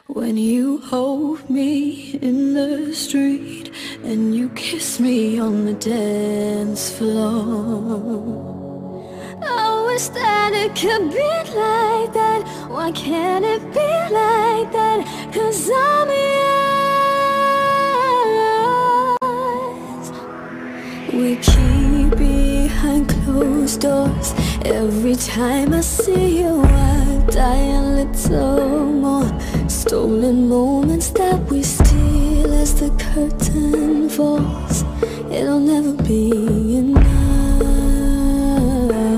When you hold me in the street and you kiss me on the dance floor, I wish that it could be like that. Why can't it be like that? 'Cause I'm yours. We keep behind closed doors. Every time I see you I die a little more. Stolen moments that we steal as the curtain falls. It'll never be enough.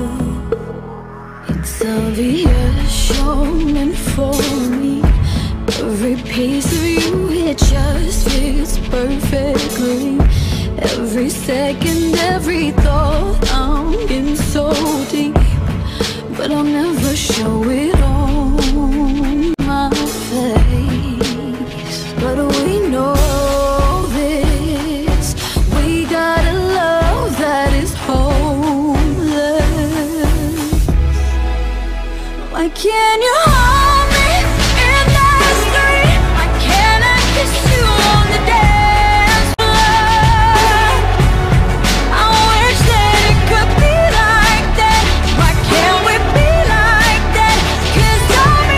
It's obvious you're meant for me. Every piece of you, it just fits perfectly. Every second, every thought, I'm in so deep, but I'll never show it on my face. But we know this, we got a love that is homeless. Why can't you hold me in the street? Why can't I kiss you on the dance floor? I wish that it could be like that. Why can't we be like that? 'Cause I'm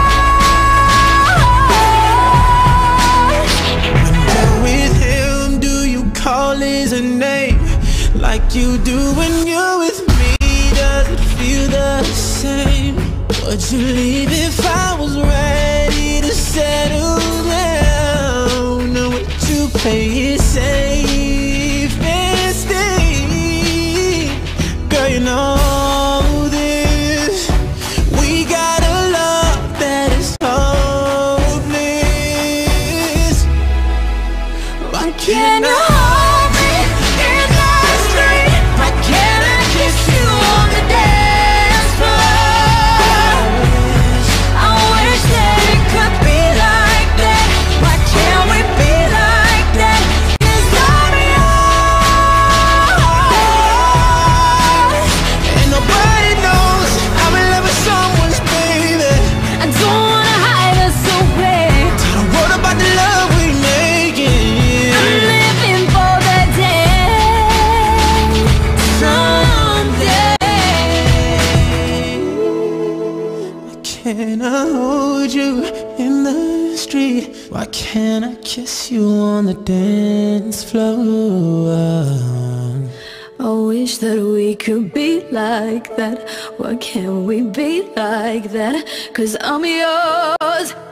yours. When you're with him, do you call his name like you do when you're with me? Does it feel the same? Would you leave if I was ready to settle down? Or would you play it safe and stay? Girl, you know this, we got a love that is hopeless. Why can't I hold me in the street? Why can't I kiss you on the dance floor? I wish that it could be like that. Why can't we be like that? 'Cause I'm yours. And nobody knows I'm in love with someone's baby. I don't wanna hide us away. Don't worry about the love we making. I'm living for that day, someday. Why can't I hold you in the street? Why can't I kiss you on the dance floor? I wish that we could be like that. Why can't we be like that? 'Cause I'm yours.